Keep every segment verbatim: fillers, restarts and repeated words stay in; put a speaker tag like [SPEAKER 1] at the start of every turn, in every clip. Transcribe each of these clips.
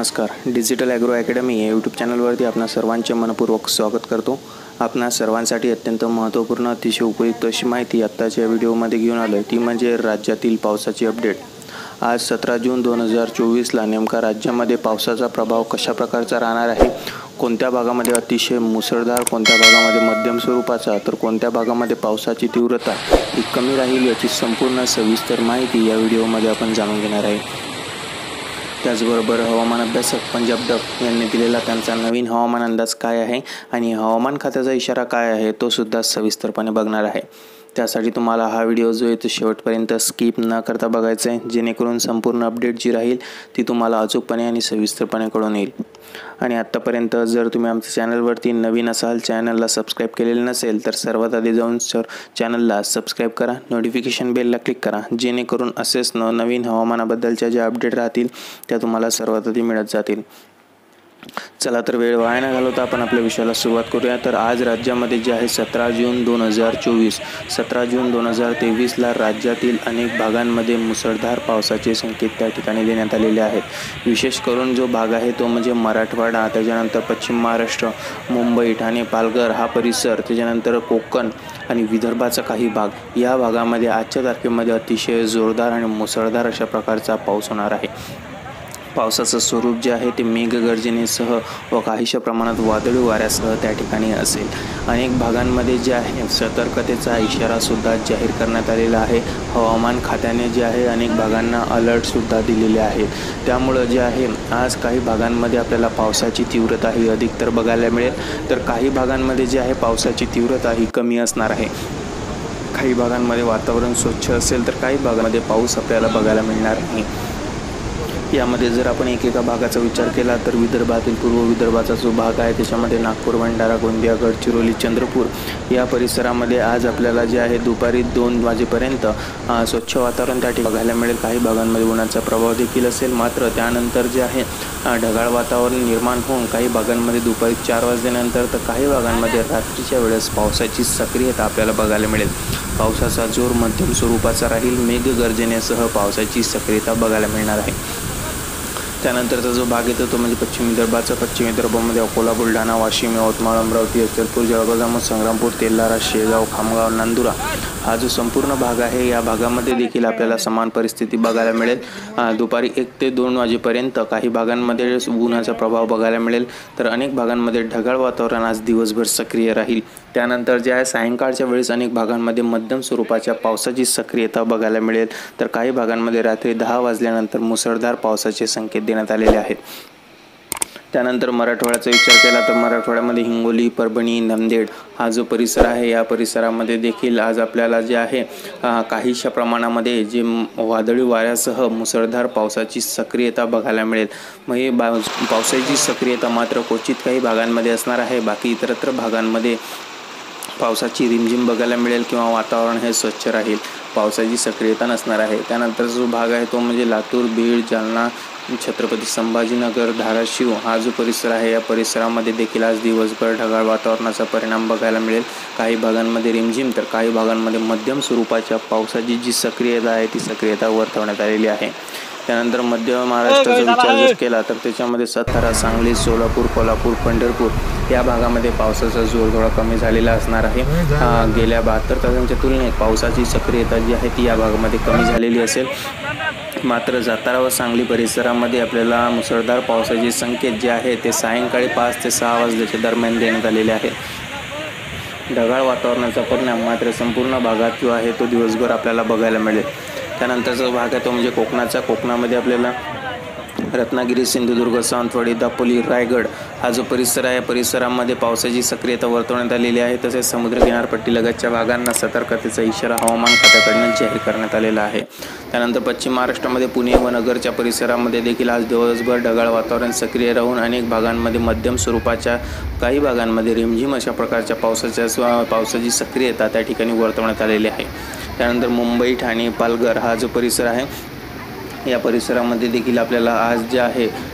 [SPEAKER 1] नमस्कार. Digital agro academy या यूट्यूब चॅनलवरती आपणा सर्वांचे मनपूर्वक स्वागत करतो. आपणा सर्वांसाठी अत्यंत महत्त्वपूर्ण अतिशय उपयुक्त अशी माहिती आत्ताच्या व्हिडिओमध्ये घेऊन आलो आहे, ती म्हणजे राज्यातील पावसाची अपडेट. आज सतरा जून दोन हजार चोवीसला नेमका राज्यामध्ये पावसाचा प्रभाव कशा प्रकारचा राहणार आहे, कोणत्या भागामध्ये अतिशय मुसळधार, कोणत्या भागामध्ये मध्यम स्वरूपाचा, तर कोणत्या भागामध्ये पावसाची तीव्रता ही कमी राहील याची संपूर्ण सविस्तर माहिती या व्हिडिओमध्ये आपण जाणून घेणार आहे. त्याचबरोबर हवामान अभ्यासक पंजाब डक यांनी दिलेला त्यांचा नवीन हवामान अंदाज काय आहे आणि हवामान खात्याचा इशारा काय आहे तो सुद्धा सविस्तरपणे बघणार आहे. त्यासाठी तुम्हाला हा व्हिडिओ जो आहे तो शेवटपर्यंत स्किप न करता बघायचा आहे, जेणेकरून संपूर्ण अपडेट जी राहील ती तुम्हाला अचूकपणे आणि सविस्तरपणे कळून येईल. आणि आत्तापर्यंत जर तुम्ही आमच्या चॅनलवरती नवीन असाल, चॅनलला सबस्क्राईब केलेलं नसेल, तर सर्वात आधी जाऊन सर चॅनलला सबस्क्राईब करा, नोटिफिकेशन बेलला क्लिक करा, जेणेकरून असेच न नवीन हवामानाबद्दलच्या ज्या अपडेट राहतील त्या तुम्हाला सर्वात आधी मिळत जातील. चला तर वेळ वाया न घालवता आपण आपल्या विषयाला सुरुवात करूया. तर आज राज्यामध्ये जे आहे सतरा जून दोन हजार चोवीस सतरा जून दोन हजार तेवीसला राज्यातील अनेक भागांमध्ये मुसळधार पावसाचे संकेत त्या ठिकाणी देण्यात आलेले आहेत. विशेष करून जो भाग आहे तो म्हणजे मराठवाडा, त्याच्यानंतर पश्चिम महाराष्ट्र, मुंबई, ठाणे, पालघर हा परिसर, त्याच्यानंतर कोकण आणि विदर्भाचा काही भाग, या भागामध्ये आजच्या तारखेमध्ये अतिशय जोरदार आणि मुसळधार अशा प्रकारचा पाऊस होणार आहे. पावसाचं स्वरूप जे आहे ते मेघगर्जनेसह व काहीशा प्रमाणात वादळी वाऱ्यासह त्या ठिकाणी असेल. अनेक भागांमध्ये जे आहे सतर्कतेचा इशारासुद्धा जाहीर करण्यात आलेला आहे. हवामान खात्याने जे आहे अनेक भागांना अलर्टसुद्धा दिलेले आहे. त्यामुळं जे आहे आज काही भागांमध्ये आपल्याला पावसाची तीव्रता ही अधिकतर बघायला मिळेल, तर काही भागांमध्ये जे आहे पावसाची तीव्रता ही कमी असणार आहे. काही भागांमध्ये वातावरण स्वच्छ असेल, तर काही भागांमध्ये पाऊस आपल्याला बघायला मिळणार नाही. यामध्ये जर आपण एकेका भागाचा विचार केला तर विदर्भातील पूर्व विदर्भाचा जो भाग आहे त्याच्यामध्ये नागपूर, भंडारा, गोंदिया, गडचिरोली, चंद्रपूर या परिसरामध्ये आज आपल्याला जे आहे दुपारी दोन वाजेपर्यंत स्वच्छ वातावरण त्या ठिकाणी बघायला मिळेल. काही भागांमध्ये उन्हाचा प्रभाव देखील असेल, मात्र त्यानंतर जे आहे ढगाळ वातावरण निर्माण होऊन काही भागांमध्ये दुपारी चार वाजल्यानंतर तर काही भागांमध्ये रात्रीच्या वेळेस पावसाची सक्रियता आपल्याला बघायला मिळेल. पावसाचा जोर मध्यम स्वरूपाचा राहील. मेघगर्जनेसह पावसाची सक्रियता बघायला मिळणार आहे. त्यानंतरचा जो भाग येतो तो म्हणजे पश्चिम विदर्भाचा. पश्चिम विदर्भामध्ये अकोला, बुलढाणा, वाशिम, यवतमाळ, अमरावती, अचलपूर, जळगाव, जामोद, संग्रामपूर, तेल्हारा, शेगाव, खामगाव, नांदुरा हा जो संपूर्ण भाग आहे या भागामध्ये देखील आपल्याला समान परिस्थिती बघायला मिळेल. दुपारी एक ते दोन वाजेपर्यंत काही भागांमध्ये उन्हाचा प्रभाव बघायला मिळेल, तर अनेक भागांमध्ये ढगाळ वातावरण आज दिवसभर सक्रिय राहील. त्यानंतर जे आहे सायंकाळच्या वेळेस अनेक भागांमध्ये मध्यम स्वरूपाच्या पावसाची सक्रियता बघायला मिळेल, तर काही भागांमध्ये रात्री दहा वाजल्यानंतर मुसळधार पावसाचे संकेत देण्यात आलेले आहेत. त्यानंतर मराठवाड्याचा विचार केला तर मराठवाड्यामध्ये हिंगोली, परभणी, नांदेड हा जो परिसर आहे या परिसरामध्ये देखील आज आपल्याला जे आहे काहीशा प्रमाणामध्ये जे वादळी वाऱ्यासह मुसळधार पावसाची सक्रियता बघायला मिळेल. मग हे बा पावसाची सक्रियता मात्र क्वचित काही भागांमध्ये असणार आहे. बाकी इतरत्र भागांमध्ये पावसाची रिमझिम बघायला मिळेल किंवा वातावरण हे स्वच्छ राहील, पावसाची सक्रियता नसणार आहे. त्यानंतर जो भाग आहे तो म्हणजे लातूर, बीड, जालना, छत्रपती संभाजीनगर, धाराशिव हा जो परिसर आहे या परिसरामध्ये देखील आज दिवसभर ढगाळ वातावरणाचा परिणाम बघायला मिळेल. काही भागांमध्ये रिमझिम तर काही भागांमध्ये मध्यम स्वरूपाच्या पावसाची जी सक्रियता आहे ती सक्रियता वर्तवण्यात आलेली आहे. त्यानंतर मध्य महाराष्ट्राचा विचार जर केला तर त्याच्यामध्ये सातारा, सांगली, सोलापूर, कोल्हापूर, पंढरपूर या भागामध्ये पावसाचा जोर थोडा कमी झालेला असणार आहे. गेल्या बहात्तर तासांच्या तुलनेत पावसाची सक्रियता जी आहे ती या भागामध्ये कमी झालेली असेल, मात्र सातारा व सांगली परिसरामध्ये आपल्याला मुसळधार पावसाचे संकेत जे आहे ते सायंकाळी पाच ते सहा वाजल्याच्या दरम्यान देण्यात आलेले आहेत. ढगाळ वातावरणाचा परिणाम मात्र संपूर्ण भागात जो आहे तो दिवसभर आपल्याला बघायला मिळेल. त्यानंतरचा भाग आहे तो म्हणजे कोकणाचा. कोकणामध्ये आपल्याला रत्नागिरी, सिंधुदुर्ग, सावंतवाडी, दापोली, रायगड हा जो परिसर आहे या परिसरामध्ये पावसाची सक्रियता वर्तवण्यात आलेली आहे. तसेच समुद्र किनारपट्टीलगतच्या भागांना सतर्कतेचा इशारा हवामान खात्याकडून जाहीर करण्यात आलेला आहे. त्यानंतर पश्चिम महाराष्ट्रामध्ये पुणे व नगरच्या परिसरामध्ये देखील आज दिवसभर ढगाळ वातावरण सक्रिय राहून अनेक भागांमध्ये मध्यम स्वरूपाच्या, काही भागांमध्ये रिमझिम अशा प्रकारच्या पावसाच्या पावसाची सक्रियता त्या ठिकाणी वर्तवण्यात आलेली आहे. त्यानंतर मुंबई, ठाणे, पालघर हा जो परिसर आहे या परिसरामध्ये देखील आपल्याला आज जे आहे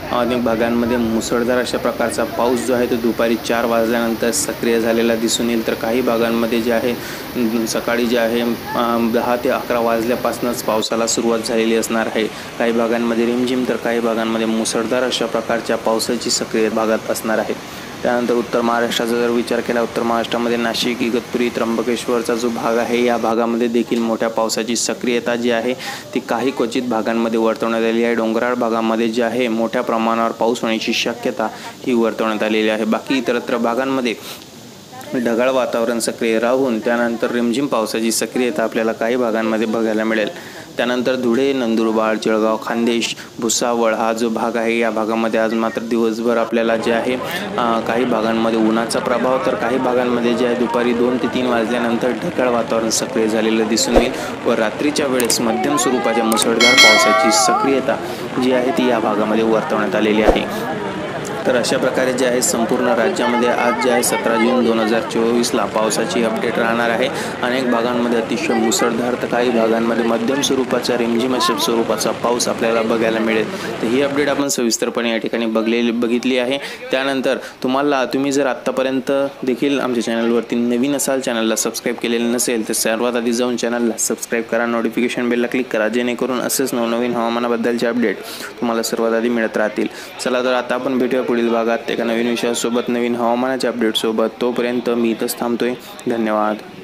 [SPEAKER 1] अनेक भागांमध्ये मुसळधार अशा प्रकारचा पाऊस जो आहे तो दुपारी चार वाजल्यानंतर सक्रिय झालेला दिसून येईल, तर काही भागांमध्ये जे आहे सकाळी जे आहे दहा ते अकरा वाजल्यापासूनच पावसाला सुरुवात झालेली असणार आहे। काही भागांमध्ये रिमझिम तर काही भागांमध्ये मुसळधार अशा प्रकारच्या पावसाची सक्रिय भागात असणार आहे। त्यानंतर उत्तर महाराष्ट्राचा जर विचार केला, उत्तर महाराष्ट्रामध्ये नाशिक, इगतपुरी, त्र्यंबकेश्वरचा जो भाग आहे या भागामध्ये देखील मोठ्या पावसाची सक्रियता जी आहे ती काही क्वचित भागांमध्ये वर्तवण्यात आलेली आहे। डोंगराळ भागामध्ये जे आहे मोठ्या प्रमाणावर पाऊस होण्याची शक्यता ही वर्तवण्यात आलेली आहे। बाकी इतरत्र भागांमध्ये ढगाळ वातावरण सक्रिय राहून त्यानंतर रिमझिम पावसाची सक्रियता आपल्याला काही भागांमध्ये बघायला मिळेल। त्यानंतर धुळे, नंदुरबार, जळगाव, खान्देश, भुसावळ हा जो भाग आहे या भागामध्ये आज मात्र दिवसभर आपल्याला जे आहे काही भागांमध्ये उन्हाचा प्रभाव, तर काही भागांमध्ये जे आहे दुपारी दोन ते तीन वाजल्यानंतर ढगाळ वातावरण सक्रिय झालेलं दिसून येईल व रात्रीच्या वेळेस मध्यम स्वरूपाच्या मुसळधार पावसाची सक्रियता जी आहे ती या भागामध्ये वर्तवण्यात आलेली आहे। तर अशा प्रकारे जे आहे संपूर्ण राज्यामध्ये आज जे आहे सतरा जून दोन हजार चोवीसला पावसाची अपडेट राहणार आहे। अनेक भागांमध्ये अतिशय मुसळधार तर काही भागांमध्ये मध्यम स्वरूपाचा रिमझिम अशा स्वरूपाचा पाऊस आपल्याला बघायला मिळेल। तर ही अपडेट आपण सविस्तरपणे या ठिकाणी बघलेली बघितली आहे। त्यानंतर तुम्हाला तुम्ही जर आत्तापर्यंत देखील आमच्या चॅनलवरती नवीन असाल, चॅनलला सबस्क्राईब केलेलं नसेल तर सर्वात आधी जाऊन चॅनलला सबस्क्राईब करा, नोटिफिकेशन बेलला क्लिक करा, जेणेकरून असेच नवनवीन हवामानाबद्दलचे अपडेट तुम्हाला सर्वात आधी मिळत राहतील। चला तर आता आपण भेटूया पुढील भागात एका नवीन विषयासोबत, नवीन हवामानाच्या अपडेटसोबत। तोपर्यंत मी इथंच थांबतोय। धन्यवाद।